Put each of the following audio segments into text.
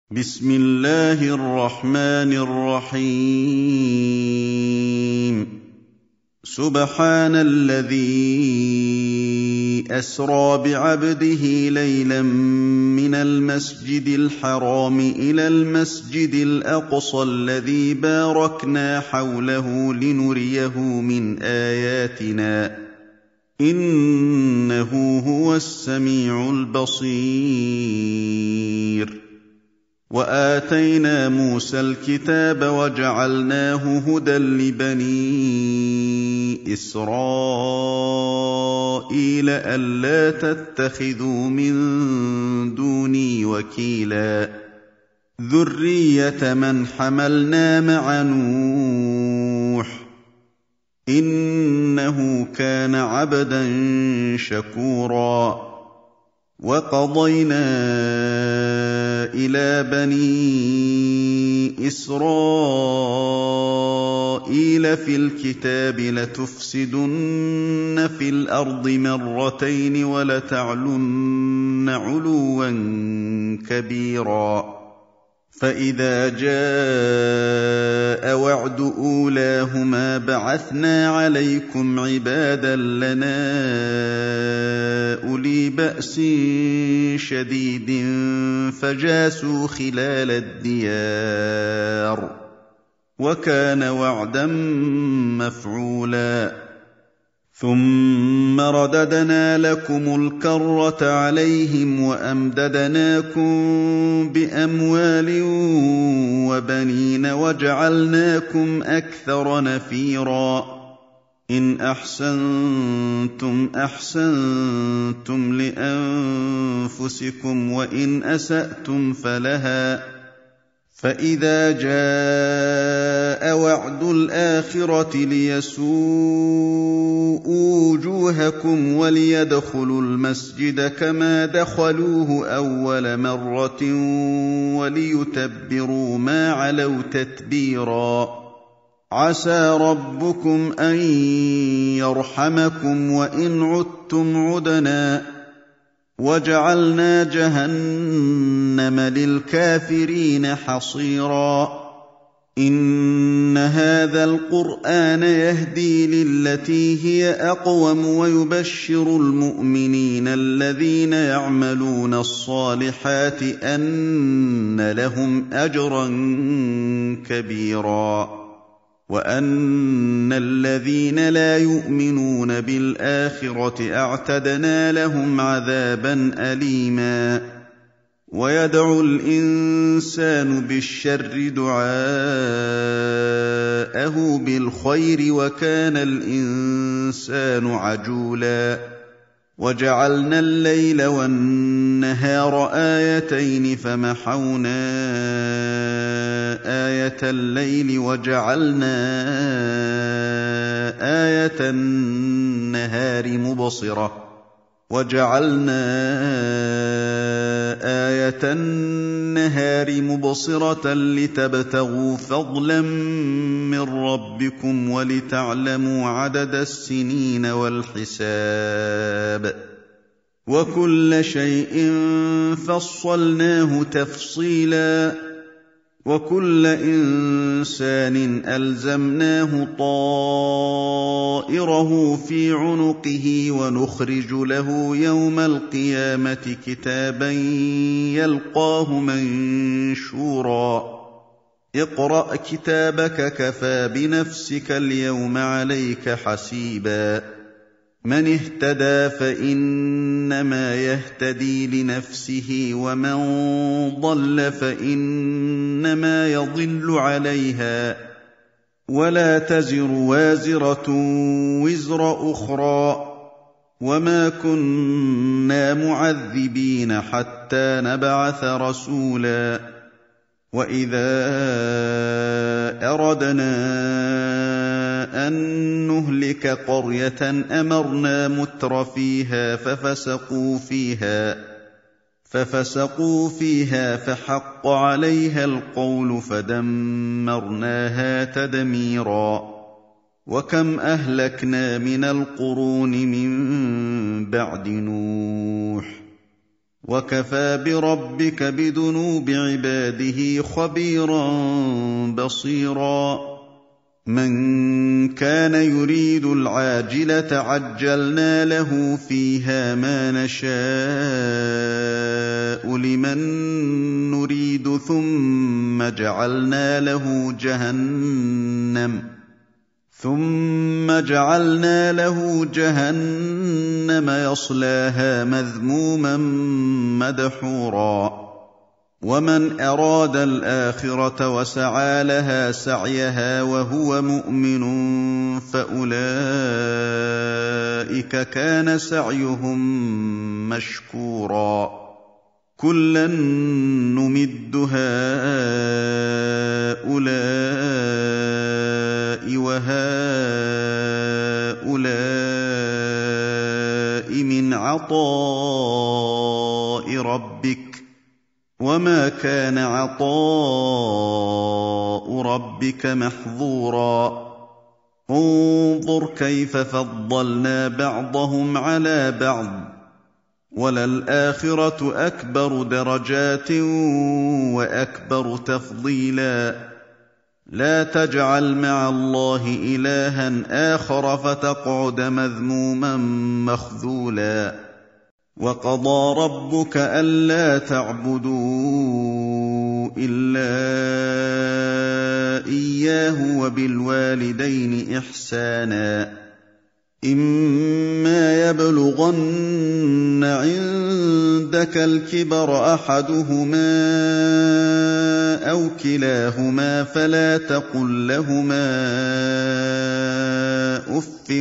بسم الله الرحمن الرحيم سبحان الذي أسرى بعبده ليلا من المسجد الحرام إلى المسجد الأقصى الذي باركنا حوله لنريه من آياتنا إنه هو السميع البصير وآتينا موسى الكتاب وجعلناه هدى لبني إسرائيل ألا تتخذوا من دوني وكيلا ذرية من حملنا مع نوح إنه كان عبدا شكورا وقضينا إلى بني إسرائيل في الكتاب لتفسدن في الأرض مرتين ولتعلن علوا كبيرا فإذا جاء وعد أولاهما بعثنا عليكم عبادا لنا أولي بأس شديد فجاسوا خلال الديار وكان وعدا مفعولا ثم رددنا لكم الكرة عليهم وأمددناكم بأموال وبنين وجعلناكم أكثر نفيرا إن أحسنتم أحسنتم لأنفسكم وإن أسأتم فلها فإذا جاء وعد الآخرة ليسوءوا وجوهكم وليدخلوا المسجد كما دخلوه أول مرة وليتبروا ما علوا تتبيرا عسى ربكم أن يرحمكم وإن عدتم عدنا وجعلنا جهنم للكافرين حصيرا إن هذا القرآن يهدي للتي هي أقوم ويبشر المؤمنين الذين يعملون الصالحات أن لهم أجرا كبيرا وأن الذين لا يؤمنون بالآخرة أعتدنا لهم عذابا أليما ويدعو الإنسان بالشر دعاءه بالخير وكان الإنسان عجولا وجعلنا الليل والنهار آيتين فمحونا آية الليل وجعلنا آية النهار مبصرة لتبتغوا فضلا من ربكم ولتعلموا عدد السنين والحساب وكل شيء فصلناه تفصيلا وكل إنسان ألزمناه طائره في عنقه ونخرج له يوم القيامة كتابا يلقاه منشورا اقرأ كتابك كفى بنفسك اليوم عليك حسيبا من اهتدى فإنما يهتدي لنفسه ومن ضل فإنما يضل عليها ولا تزر وازرة وزر أخرى وما كنا معذبين حتى نبعث رسولا وإذا أردنا أن نهلك قرية أمرنا متر فيها ففسقوا فيها فحق عليها القول فدمرناها تدميرا وكم أهلكنا من القرون من بعد نوح وَكَفَىٰ بِرَبِّكَ بِذُنُوبِ عِبَادِهِ خَبِيرًا بَصِيرًا مَّن كَانَ يُرِيدُ الْعَاجِلَةَ عَجَّلْنَا لَهُ فِيهَا مَا نَشَاءُ لِمَن نُّرِيدُ ثُمَّ جَعَلْنَا لَهُ جَهَنَّمَ يَصْلَاهَا مَذْمُومًا مَّدْحُورًا وَمَنْ أَرَادَ الْآخِرَةَ وَسَعَىٰ لَهَا سَعْيَهَا وَهُوَ مُؤْمِنٌ فَأُولَٰئِكَ كَانَ سَعْيُهُم مَّشْكُورًا كُلًّا نُّمِدُّ هَٰؤُلَاءِ وَهَٰؤُلَاءِ مِنْ عَطَاءِ رَبِّكَ وَمَا كَانَ عَطَاءُ رَبِّكَ مَحْظُورًا انظُرْ كَيْفَ فَضَّلْنَا بَعْضَهُمْ عَلَىٰ بَعْضٍ ۚ وَلَلْآخِرَةُ أَكْبَرُ دَرَجَاتٍ وَأَكْبَرُ تَفْضِيلًا لَا تَجْعَلْ مَعَ اللَّهِ إِلَٰهًا آخَرَ فَتَقْعُدَ مَذْمُومًا مَّخْذُولًا وَقَضَىٰ رَبُّكَ أَلَّا تَعْبُدُوا إِلَّا إِيَّاهُ وَبِالْوَالِدَيْنِ إِحْسَانًا إِمَّا يَبْلُغَنَّ عِندَكَ الْكِبَرَ أَحَدُهُمَا أَوْ كِلَاهُمَا فَلَا تَقُل لَّهُمَا أُفٍّ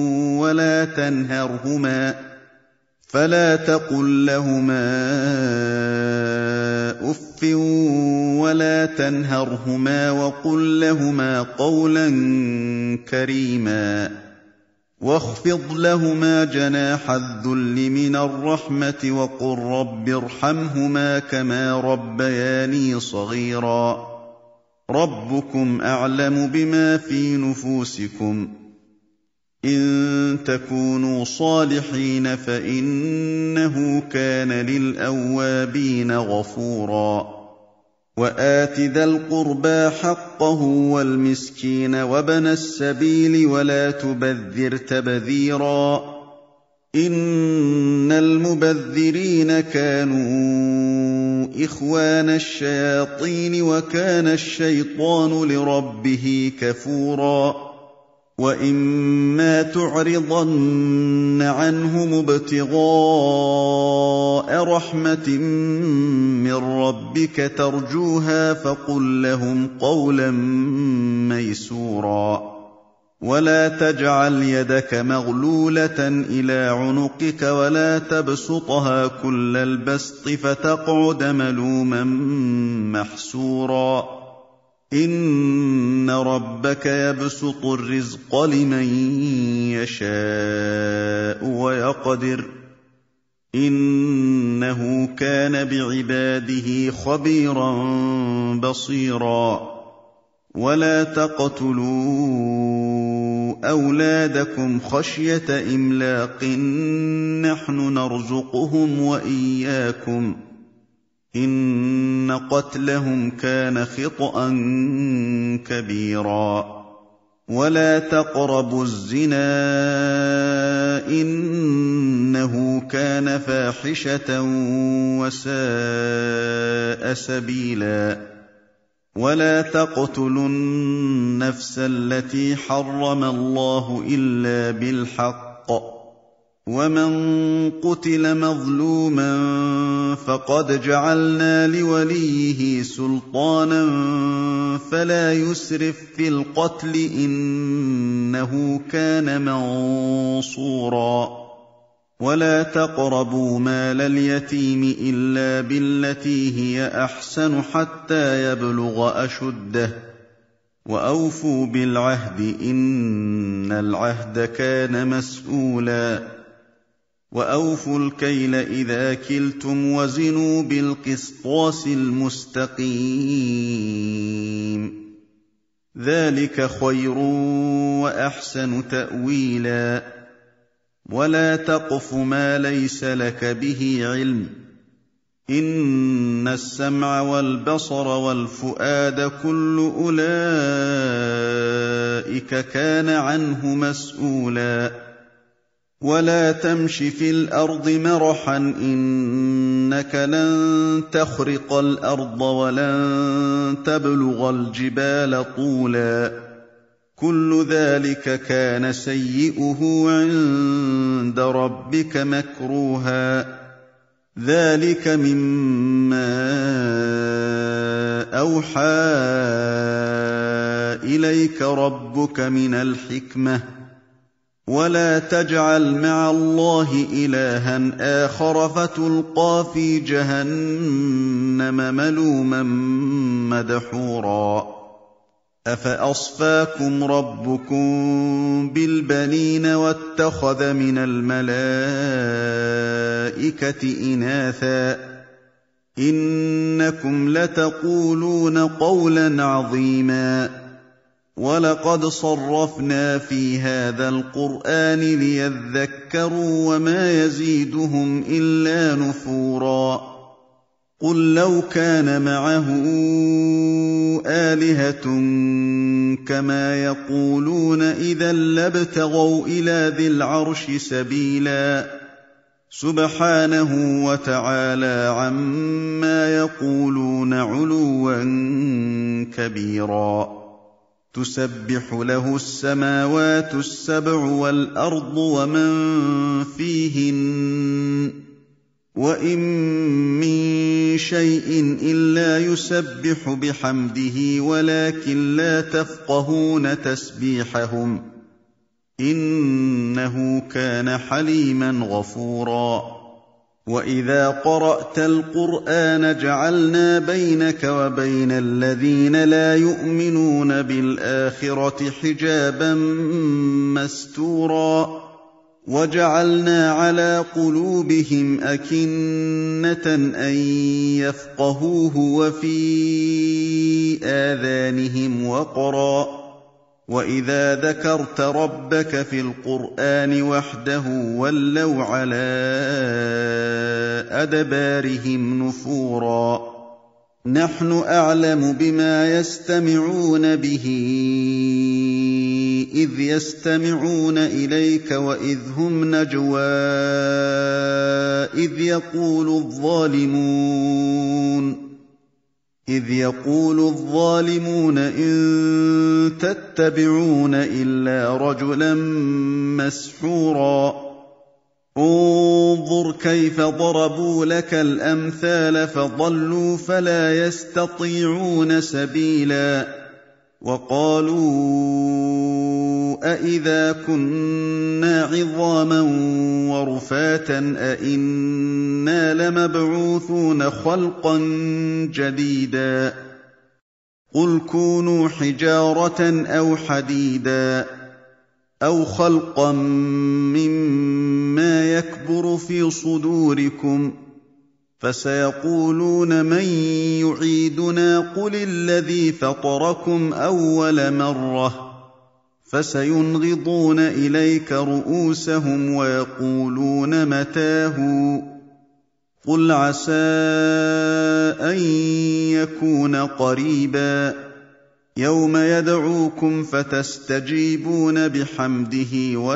وَلَا تَنْهَرْهُمَا وَقُل لَّهُمَا قَوْلًا كَرِيمًا وَاخْفِضْ لَهُمَا جَنَاحَ الذُّلِّ مِنَ الرَّحْمَةِ وَقُل رَّبِّ ارْحَمْهُمَا كَمَا رَبَّيَانِي صَغِيرًا رَّبُّكُمْ أَعْلَمُ بِمَا فِي نُفُوسِكُمْ ۚ إِن تَكُونُوا صَالِحِينَ فَإِنَّهُ كَانَ لِلْأَوَّابِينَ غَفُورًا وَآتِ ذَا الْقُرْبَىٰ حَقَّهُ وَالْمِسْكِينَ وَابْنَ السَّبِيلِ وَلَا تُبَذِّرْ تَبْذِيرًا إِنَّ الْمُبَذِّرِينَ كَانُوا إِخْوَانَ الشَّيَاطِينِ وَكَانَ الشَّيْطَانُ لِرَبِّهِ كَفُورًا وَإِمَّا تُعْرِضَنَّ عَنْهُمُ ابْتِغَاءَ رَحْمَةٍ مِّن رَّبِّكَ تَرْجُوهَا فَقُل لَّهُمْ قَوْلًا مَّيْسُورًا وَلَا تَجْعَلْ يَدَكَ مَغْلُولَةً إِلَىٰ عُنُقِكَ وَلَا تَبْسُطْهَا كُلَّ الْبَسْطِ فَتَقْعُدَ مَلُومًا مَّحْسُورًا إِنَّ رَبَّكَ يَبْسُطُ الرِّزْقَ لِمَن يَشَاءُ وَيَقْدِرُ إِنَّهُ كَانَ بِعِبَادِهِ خَبِيرًا بَصِيرًا وَلَا تَقْتُلُوا أَوْلَادَكُمْ خَشْيَةَ إِمْلَاقٍ نَّحْنُ نَرْزُقُهُمْ وَإِيَّاكُمْ ۚ إِنَّ قَتْلَهُمْ كَانَ خِطْئًا كَبِيرًا وَلَا تَقْرَبُوا الزِّنَا ۖ إِنَّهُ كَانَ فَاحِشَةً وَسَاءَ سَبِيلًا وَلَا تَقْتُلُوا النَّفْسَ الَّتِي حَرَّمَ اللَّهُ إِلَّا بِالْحَقِّ ۚ وَمَن قُتِلَ مَظْلُومًا فَقَدْ جَعَلْنَا لِوَلِيِّهِ سُلْطَانًا فَلَا يُسْرِف فِّي الْقَتْلِ ۖ إِنَّهُ كَانَ مَنصُورًا وَلَا تَقْرَبُوا مَالَ الْيَتِيمِ إِلَّا بِالَّتِي هِيَ أَحْسَنُ حَتَّىٰ يَبْلُغَ أَشُدَّهُ ۖ وَأَوْفُوا بِالْعَهْدِ ۖ إِنَّ الْعَهْدَ كَانَ مَسْئُولًا وَأَوْفُوا الْكَيْلَ إِذَا كِلْتُمْ وَزِنُوا بِالْقِسْطَاسِ الْمُسْتَقِيمِ ذَٰلِكَ خَيْرٌ وَأَحْسَنُ تَأْوِيلًا وَلَا تَقْفُ مَا لَيْسَ لَكَ بِهِ عِلْمٌ إن السمع والبصر والفؤاد كل أولئك كان عنه مسؤولا ولا تمش في الأرض مرحا إنك لن تخرق الأرض ولن تبلغ الجبال طولا كل ذلك كان سيئه عند ربك مكروها ذلك مما أوحى إليك ربك من الحكمة ولا تجعل مع الله إلها آخر فتلقى في جهنم ملوما مدحورا أفأصفاكم ربكم بالبنين واتخذ من الملائكة إناثا إنكم لتقولون قولا عظيما ولقد صرفنا في هذا القرآن ليذكروا وما يزيدهم إلا نفورا قل لو كان معه آلهة كما يقولون إذا لابتغوا إلى ذي العرش سبيلا سبحانه وتعالى عما يقولون علوا كبيرا تسبح له السماوات السبع والأرض ومن فيهن وإن من شيء إلا يسبح بحمده ولكن لا تفقهون تسبيحهم إنه كان حليما غفورا وإذا قرأت القرآن جعلنا بينك وبين الذين لا يؤمنون بالآخرة حجابا مستورا وجعلنا على قلوبهم أكنة أن يفقهوه وفي آذانهم وقرا وإذا ذكرت ربك في القرآن وحده ولوا على أدبارهم نفورا نحن أعلم بما يستمعون به إذ يستمعون إليك وإذ هم نجوى إذ يقول الظالمون إن تتبعون إلا رجلا مسحورا انظر كيف ضربوا لك الأمثال فضلوا فلا يستطيعون سبيلا وقالوا أإذا كنا عظاما ورفاتا أإنا لمبعوثون خلقا جديدا قل كونوا حجارة أو حديدا أو خلقا مما يكبر في صدوركم فسيقولون من يعيدنا قل الذي فطركم أول مرة فسينغضون إليك رؤوسهم ويقولون متاه قل عسى أن يكون قريبا يوم يدعوكم فتستجيبون بحمده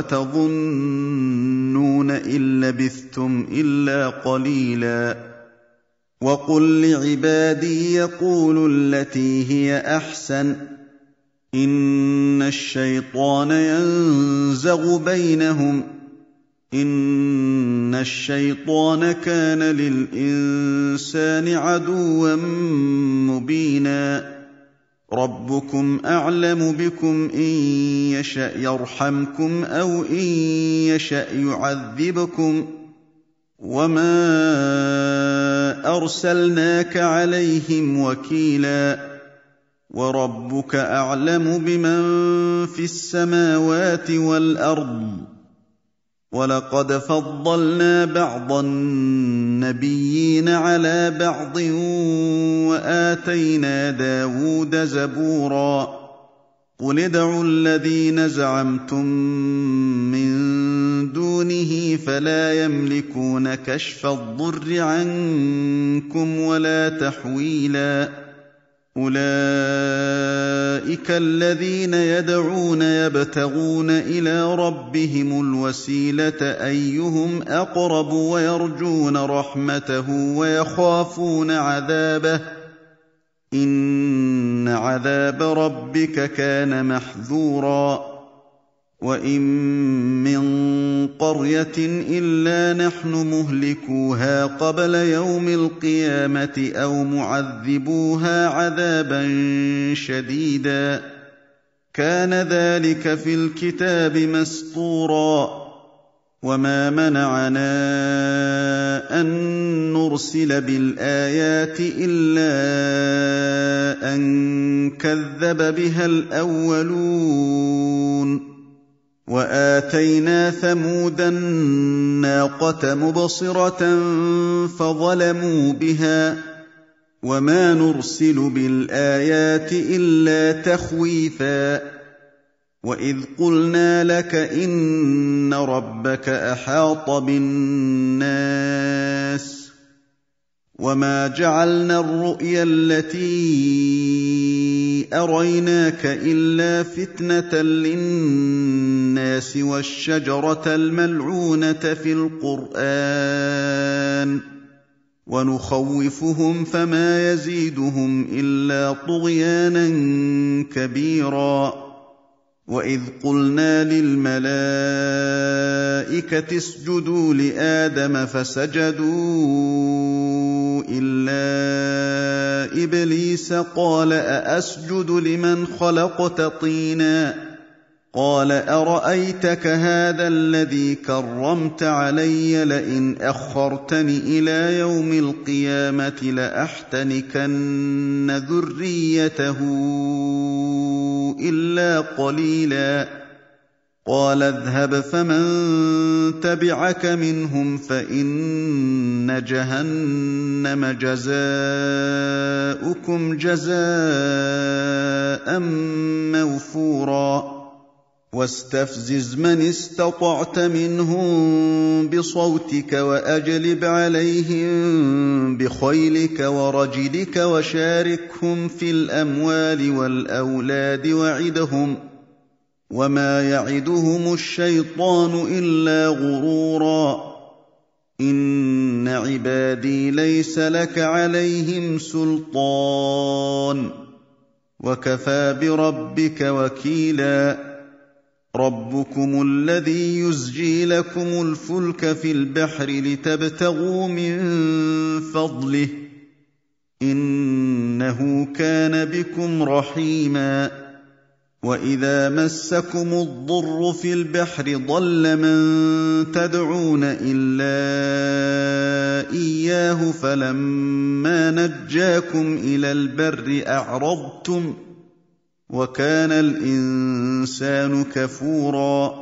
وتظنون إن لبثتم إلا قليلا وقل لعبادي يقولوا التي هي أحسن إن الشيطان ينزغ بينهم إن الشيطان كان للإنسان عدوا مبينا ربكم أعلم بكم إن يشأ يرحمكم أو إن يشأ يعذبكم وما أرسلناك عليهم وكيلا وربك أعلم بمن في السماوات والأرض ولقد فضلنا بعض النبيين على بعض وآتينا داود زبورا قل ادعوا الذين زعمتم من دونه فلا يملكون كشف الضر عنكم ولا تحويلا أولئك الذين يدعون يبتغون إلى ربهم الوسيلة أيهم أقرب ويرجون رحمته ويخافون عذابه إن عذاب ربك كان محذورا وإن من قرية إلا نحن مهلكوها قبل يوم القيامة أو معذبوها عذابا شديدا كان ذلك في الكتاب مسطورا وما منعنا أن نرسل بالآيات إلا أن كذب بها الأولون وآتينا ثمود الناقة مبصرة فظلموا بها وما نرسل بالآيات إلا تخويفا وإذ قلنا لك إن ربك أحاط بالناس وما جعلنا الرؤيا التي أريناك إلا فتنة للناس والشجرة الملعونة في القرآن ونخوفهم فما يزيدهم إلا طغيانا كبيرا وإذ قلنا للملائكة اسجدوا لآدم فسجدوا إلا إبليس قال أأسجد لمن خلقت طينا قال أرأيتك هذا الذي كرمت علي لئن أخرتني إلى يوم القيامة لأحتنكن ذريته إلا قليلا قال اذهب فمن تبعك منهم فإن جهنم جزاؤكم جزاء موفورا واستفزز من استطعت منهم بصوتك وأجلب عليهم بخيلك ورجلك وشاركهم في الأموال والأولاد وعدهم وما يعدهم الشيطان إلا غرورا إن عبادي ليس لك عليهم سلطان وكفى بربك وكيلا ربكم الذي يزجي لكم الفلك في البحر لتبتغوا من فضله إنه كان بكم رحيما وإذا مسكم الضر في البحر ضل من تدعون إلا إياه فلما نجاكم إلى البر أعرضتم وكان الإنسان كفورا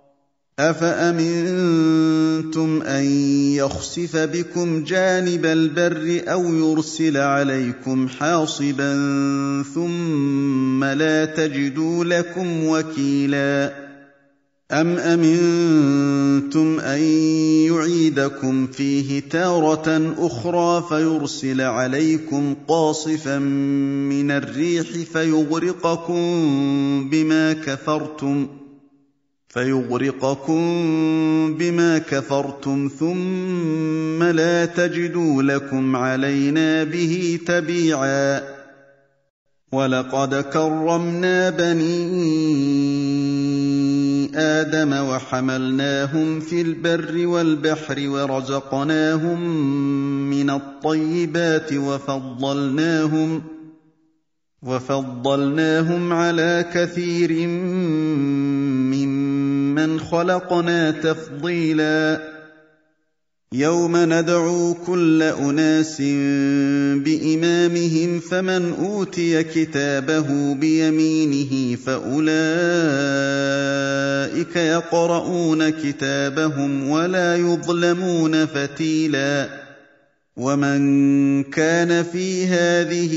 أفأمنتم أن يخسف بكم جانب البر أو يرسل عليكم حاصبا ثم لا تجدوا لكم وكيلا أم أمنتم أن يعيدكم فيه تارة أخرى فيرسل عليكم قاصفا من الريح فيغرقكم بما كفرتم ثم لا تجدوا لكم علينا به تبيعا ولقد كرمنا بني آدم وحملناهم في البر والبحر ورزقناهم من الطيبات وفضلناهم على كثير ممن خلقنا تفضيلا يوم ندعو كل أناس بإمامهم فمن أوتي كتابه بيمينه فأولئك يقرؤون كتابهم ولا يظلمون فتيلا ومن كان في هذه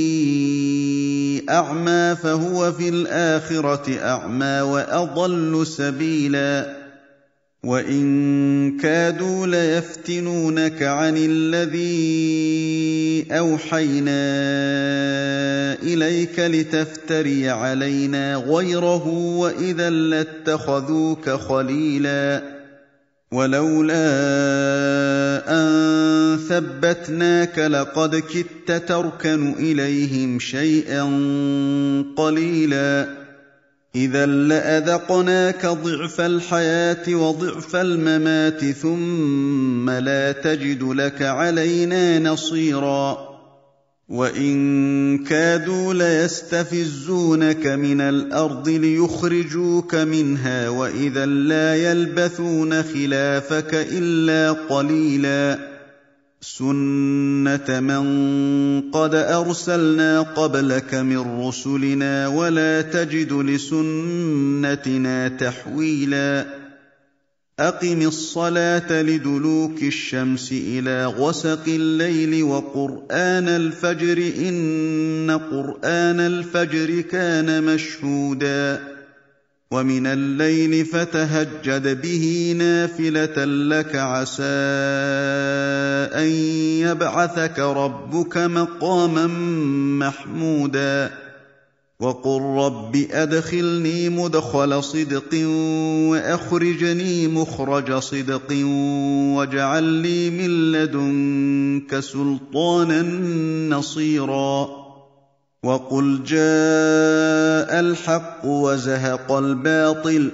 أعمى فهو في الآخرة أعمى وأضل سبيلا وَإِن كَادُوا لَيَفْتِنُونَكَ عَنِ الَّذِي أَوْحَيْنَا إِلَيْكَ لِتَفْتَرِيَ عَلَيْنَا غَيْرَهُ وَإِذًا لَّاتَّخَذُوكَ خَلِيلًا وَلَوْلَا أَن ثَبَّتْنَاكَ لَقَدْ كِدتَّ تَرْكَنُ إِلَيْهِمْ شَيْئًا قَلِيلًا إِذًا لَّأَذَقْنَاكَ ضِعْفَ الْحَيَاةِ وَضِعْفَ الْمَمَاتِ ثُمَّ لَا تَجِدُ لَكَ عَلَيْنَا نَصِيرًا وَإِن كَادُوا لَيَسْتَفِزُّونَكَ مِنَ الْأَرْضِ لِيُخْرِجُوكَ مِنْهَا وَإِذًا لَّا يَلْبَثُونَ خِلَافَكَ إِلَّا قَلِيلًا سُنَّةَ مَن قَدْ أَرْسَلْنَا قَبْلَكَ مِن رُّسُلِنَا وَلَا تَجِدُ لِسُنَّتِنَا تَحْوِيلًا أَقِمِ الصَّلَاةَ لِدُلُوكِ الشَّمْسِ إِلَىٰ غَسَقِ اللَّيْلِ وَقُرْآنَ الْفَجْرِ ۖ إِنَّ قُرْآنَ الْفَجْرِ كَانَ مَشْهُودًا وَمِنَ اللَّيْلِ فَتَهَجَّدْ بِهِ نَافِلَةً لَّكَ عَسَىٰ أَن يَبْعَثَكَ رَبُّكَ مَقَامًا مَّحْمُودًا وَقُل رَّبِّ أَدْخِلْنِي مُدْخَلَ صِدْقٍ وَأَخْرِجْنِي مُخْرَجَ صِدْقٍ وَاجْعَل لِّي مِن لَّدُنكَ سُلْطَانًا نَّصِيرًا وَقُلْ جَاءَ الْحَقُّ وَزَهَقَ الْبَاطِلُ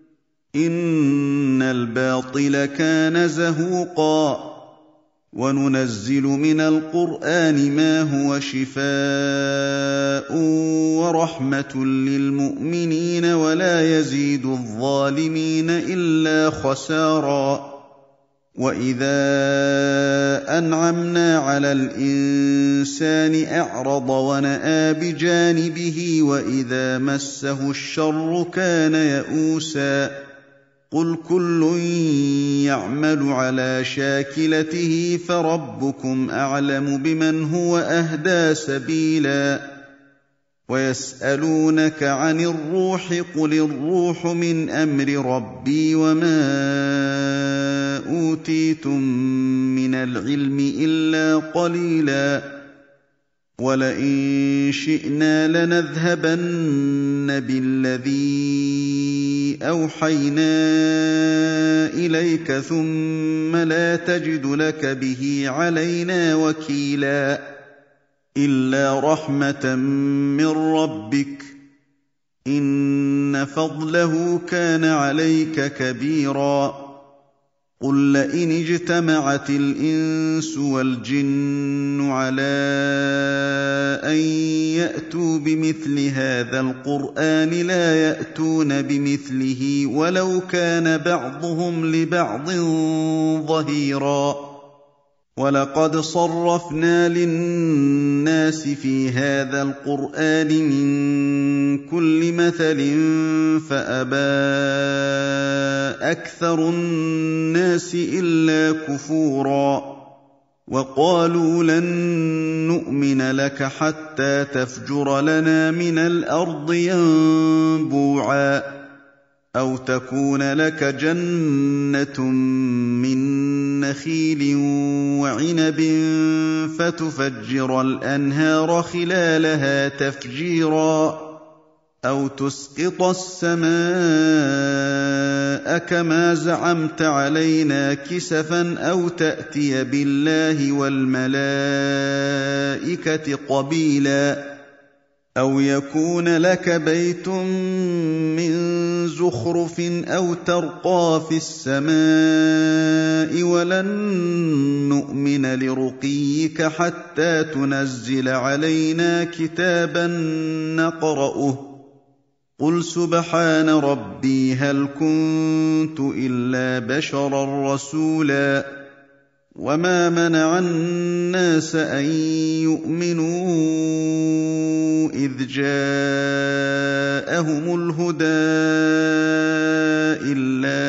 إِنَّ الْبَاطِلَ كَانَ زَهُوقًا وَنُنَزِّلُ مِنَ الْقُرْآنِ مَا هُوَ شِفَاءٌ وَرَحْمَةٌ لِّلْمُؤْمِنِينَ وَلَا يَزِيدُ الظَّالِمِينَ إِلَّا خَسَارًا وَإِذَا أَنْعَمْنَا عَلَى الْإِنسَانِ أَعْرَضَ وَنَأَىٰ بِجَانِبِهِ وَإِذَا مَسَّهُ الشَّرُّ كَانَ يَئُوسًا قُلْ كُلٌّ يَعْمَلُ عَلَىٰ شَاكِلَتِهِ فَرَبُّكُمْ أَعْلَمُ بِمَنْ هُوَ أَهْدَىٰ سَبِيلًا وَيَسْأَلُونَكَ عَنِ الرُّوحِ ۖ قُلِ الرُّوحُ مِنْ أَمْرِ رَبِّي وَمَا أُوتِيتُم مِّنَ الْعِلْمِ إِلَّا قَلِيلًا وَلَئِن شِئْنَا لَنَذْهَبَنَّ بِالَّذِي أَوْحَيْنَا إِلَيْكَ ثُمَّ لَا تَجِدُ لَكَ بِهِ عَلَيْنَا وَكِيلًا إِلَّا رَحْمَةً مِّن رَّبِّكَ ۚ إِنَّ فَضْلَهُ كَانَ عَلَيْكَ كَبِيرًا قُل لَّئِنِ اجْتَمَعَتِ الْإِنسُ وَالْجِنُّ عَلَىٰ أَن يَأْتُوا بِمِثْلِ هَٰذَا الْقُرْآنِ لَا يَأْتُونَ بِمِثْلِهِ وَلَوْ كَانَ بَعْضُهُمْ لِبَعْضٍ ظَهِيرًا وَلَقَدْ صَرَّفْنَا لِلنَّاسِ فِي هَٰذَا الْقُرْآنِ مِن كُلِّ مَثَلٍ فَأَبَىٰ أَكْثَرُ النَّاسِ إِلَّا كُفُورًا وَقَالُوا لَن نُّؤْمِنَ لَكَ حَتَّىٰ تَفْجُرَ لَنَا مِنَ الْأَرْضِ يَنبُوعًا أَوْ تَكُونَ لَكَ جَنَّةٌ مِّن نَّخِيلٍ وَعِنَبٍ فَتُفَجِّرَ الْأَنْهَارَ خِلَالَهَا تَفْجِيرًا أَوْ تُسْقِطَ السَّمَاءَ كَمَا زَعَمْتَ عَلَيْنَا كِسَفًا أَوْ تَأْتِيَ بِاللَّهِ وَالْمَلَائِكَةِ قَبِيلًا أَوْ يَكُونَ لَكَ بَيْتٌ مِّن زُخْرُفٍ أَوْ تَرْقَىٰ فِي السَّمَاءِ وَلَن نُّؤْمِنَ لِرُقِيِّكَ حَتَّىٰ تُنَزِّلَ عَلَيْنَا كِتَابًا نَّقْرَؤُهُ ۗ قُلْ سُبْحَانَ رَبِّي هَلْ كُنتُ إِلَّا بَشَرًا رَّسُولًا وَمَا مَنَعَ النَّاسَ أَن يُؤْمِنُوا إِذْ جَاءَهُمُ الْهُدَىٰ إِلَّا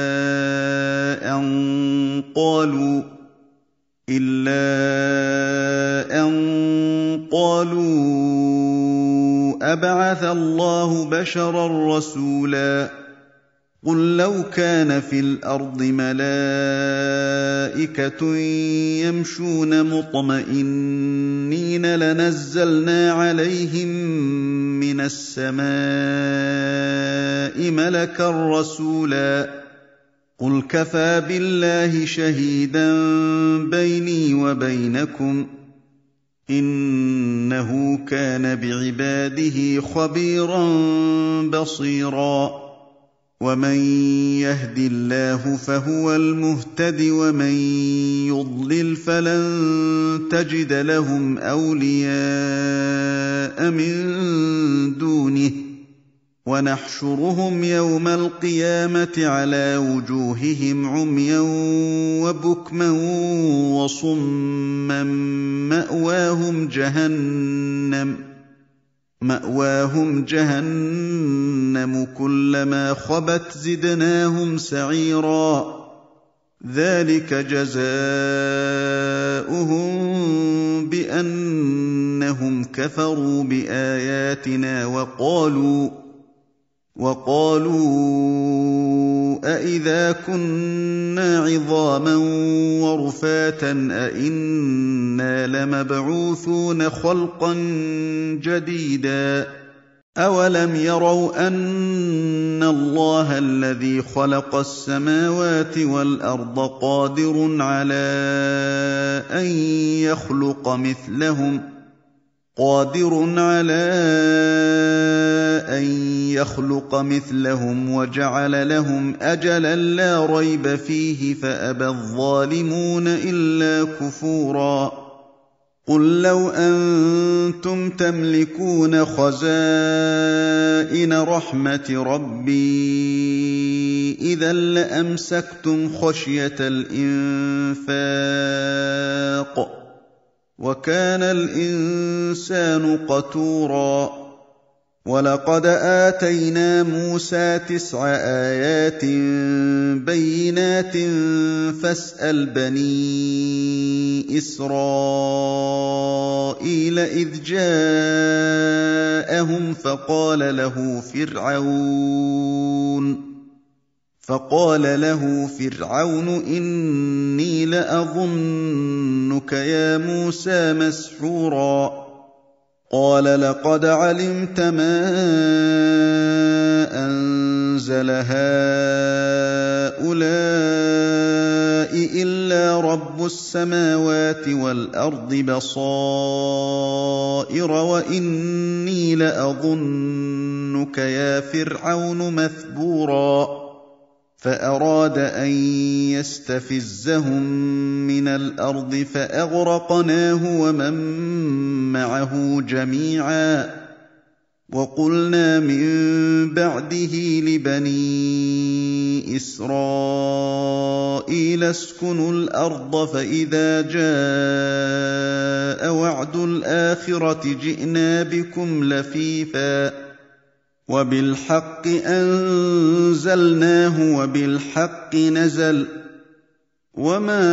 أَن قَالُوا أَبَعَثَ اللَّهُ بَشَرًا رَّسُولًا قُل لَّوْ كَانَ فِي الْأَرْضِ مَلَائِكَةٌ يَمْشُونَ مُطْمَئِنِّينَ لَنَزَّلْنَا عَلَيْهِم مِّنَ السَّمَاءِ مَلَكًا رَّسُولًا قُلْ كَفَىٰ بِاللَّهِ شَهِيدًا بَيْنِي وَبَيْنَكُمْ ۚ إِنَّهُ كَانَ بِعِبَادِهِ خَبِيرًا بَصِيرًا وَمَن يَهْدِ اللَّهُ فَهُوَ الْمُهْتَدِ وَمَن يُضْلِلْ فَلَن تَجِدَ لَهُمْ أَوْلِيَاءَ مِن دُونِهِ ۖ وَنَحْشُرُهُمْ يَوْمَ الْقِيَامَةِ عَلَىٰ وُجُوهِهِمْ عُمْيًا وَبُكْمًا وَصُمًّا مَّأْوَاهُمْ جَهَنَّمُ كُلَّمَا خَبَتْ زِدْنَاهُمْ سَعِيرًا ذَٰلِكَ جَزَاؤُهُم بِأَنَّهُمْ كَفَرُوا بِآيَاتِنَا وَقَالُوا أَإِذَا كُنَّا عِظَامًا وَرُفَاتًا أَإِنَّا لَمَبْعُوثُونَ خَلْقًا جَدِيدًا أَوَلَمْ يَرَوْا أَنَّ اللَّهَ الَّذِي خَلَقَ السَّمَاوَاتِ وَالْأَرْضَ قَادِرٌ عَلَىٰ أَن يَخْلُقَ مِثْلَهُمْ وَجَعَلَ لَهُمْ أَجَلًا لَّا رَيْبَ فِيهِ فَأَبَى الظَّالِمُونَ إِلَّا كُفُورًا قُل لَّوْ أَنتُمْ تَمْلِكُونَ خَزَائِنَ رَحْمَةِ رَبِّي إِذًا لَّأَمْسَكْتُمْ خَشْيَةَ الْإِنفَاقِ ۚ وَكَانَ الْإِنسَانُ قَتُورًا وَلَقَدْ آتَيْنَا مُوسَىٰ 9 آيَاتٍ بَيِّنَاتٍ فَاسْأَلْ بَنِي إِسْرَائِيلَ إِذْ جَاءَهُمْ فَقَالَ لَهُ فِرْعَوْنُ إِنِّي لَأَظُنُّكَ يَا مُوسَىٰ مَسْحُورًا قَالَ لَقَدْ عَلِمْتَ مَا أَنزَلَ هَٰؤُلَاءِ إِلَّا رَبُّ السَّمَاوَاتِ وَالْأَرْضِ بَصَائِرَ وَإِنِّي لَأَظُنُّكَ يَا فِرْعَوْنُ مَثْبُورًا فَأَرَادَ أَن يَسْتَفِزَّهُم مِّنَ الْأَرْضِ فَأَغْرَقْنَاهُ وَمَن مَّعَهُ جَمِيعًا وَقُلْنَا مِن بَعْدِهِ لِبَنِي إِسْرَائِيلَ اسْكُنُوا الْأَرْضَ فَإِذَا جَاءَ وَعْدُ الْآخِرَةِ جِئْنَا بِكُمْ لَفِيفًا وَبِالْحَقِّ أَنزَلْنَاهُ وَبِالْحَقِّ نَزَلَ وَمَا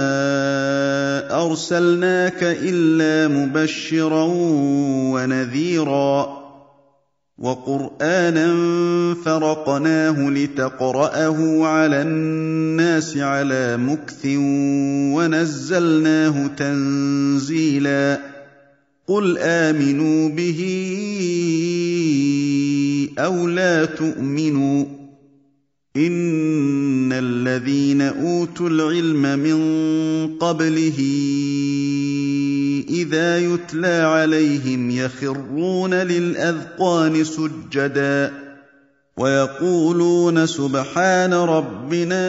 أَرْسَلْنَاكَ إِلَّا مُبَشِّرًا وَنَذِيرًا وَقُرْآنًا فَرَقْنَاهُ لِتَقْرَأَهُ عَلَى النَّاسِ عَلَىٰ مُكْثٍ وَنَزَّلْنَاهُ تَنزِيلًا قُلْ آمِنُوا بِهِ أَوْ لَا تُؤْمِنُوا إِنَّ الَّذِينَ أُوتُوا الْعِلْمَ مِن قَبْلِهِ إِذَا يُتْلَىٰ عَلَيْهِمْ يَخِرُّونَ لِلْأَذْقَانِ سُجَّدًا وَيَقُولُونَ سُبْحَانَ رَبِّنَا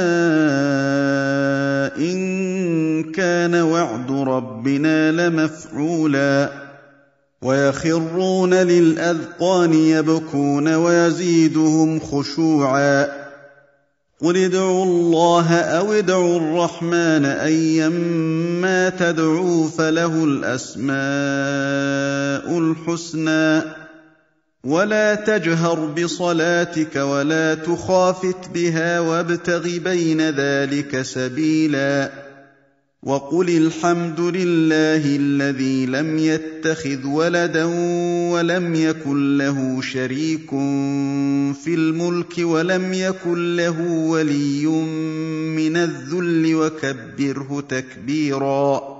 إِن كَانَ وَعْدُ رَبِّنَا لَمَفْعُولًا وَيَخِرُّونَ لِلْأَذْقَانِ يَبْكُونَ وَيَزِيدُهُمْ خُشُوعًا قُلِ ادْعُوا اللَّهَ أَوِ ادْعُوا الرَّحْمَٰنَ أَيًّا مَّا تَدْعُوا فَلَهُ الْأَسْمَاءُ الْحُسْنَىٰ وَلَا تَجْهَرْ بِصَلَاتِكَ وَلَا تُخَافِتْ بِهَا وَابْتَغِ بَيْنَ ذَٰلِكَ سَبِيلًا وَقُلِ الْحَمْدُ لِلَّهِ الَّذِي لَمْ يَتَّخِذْ وَلَدًا وَلَمْ يَكُن لَّهُ شَرِيكٌ فِي الْمُلْكِ وَلَمْ يَكُن لَّهُ وَلِيٌّ مِّنَ الذُّلِّ وَكَبِّرْهُ تَكْبِيرًا